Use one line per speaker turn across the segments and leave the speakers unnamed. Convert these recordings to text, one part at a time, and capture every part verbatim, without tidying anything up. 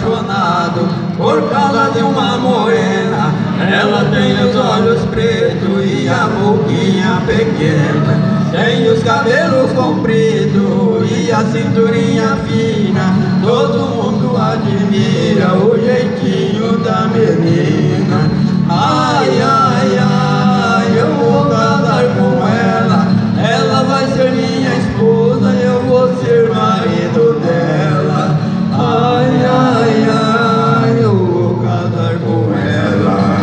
apaixonado por causa de uma morena. Ela tem os olhos pretos e a boquinha pequena, tem os cabelos compridos e a cinturinha fina. Todo mundo admira o jeitinho da menina. Ai, ai, ai, eu vou casar com ela. Ela vai ser minha esposa, eu vou ser marido dela. Ai, ai, ai, eu vou casar com ela.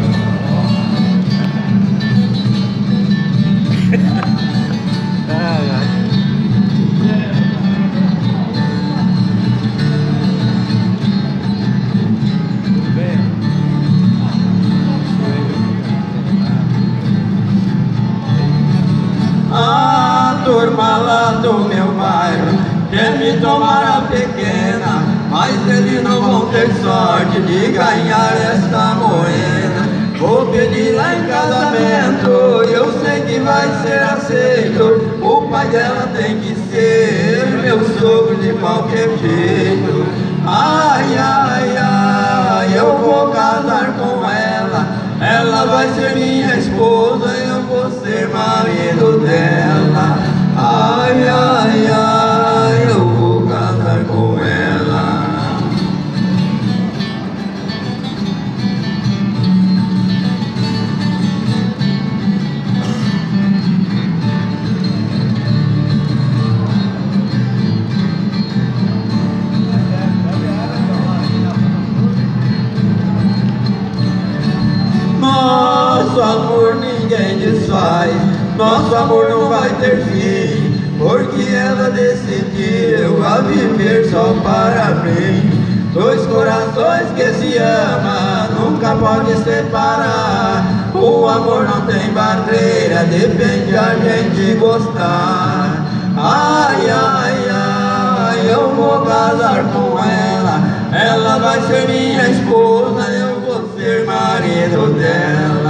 A turma lá do meu bairro quer me tomar a pequena, mas eles não vão ter sorte de ganhar esta morena. Vou pedir lá em casamento, eu sei que vai ser aceito. O pai dela tem que ser meu sogro de qualquer jeito. Ai, ai, ai, eu vou casar com ela. Ela vai ser minha esposa, eu vou ser marido dela. Ai, ai, ai, eu vou casar com ela. Nosso amor ninguém desfaz, nosso amor não vai ter fim, porque ela decidiu a viver só para mim. Dois corações que se amam nunca podem separar. O amor não tem barreira, depende a gente gostar. Ai, ai, ai, eu vou casar com ela. Ela vai ser minha esposa, eu vou ser marido dela.